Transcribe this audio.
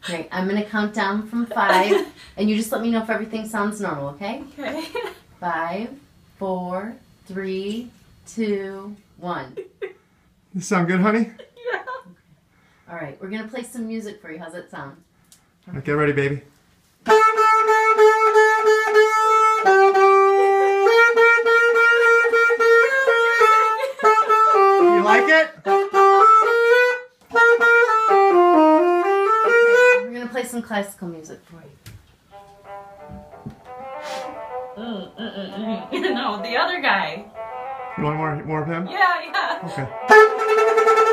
Great. I'm going to count down from 5, and you just let me know if everything sounds normal, okay? Okay. 5, 4, 3, 2, 1. This sound good, honey? Yeah. All right, we're going to play some music for you. How's that sound? All right, get ready, baby. You like it? Okay, we're going to play some classical music for you. No, the other guy. You want more of him? Yeah, yeah. Okay.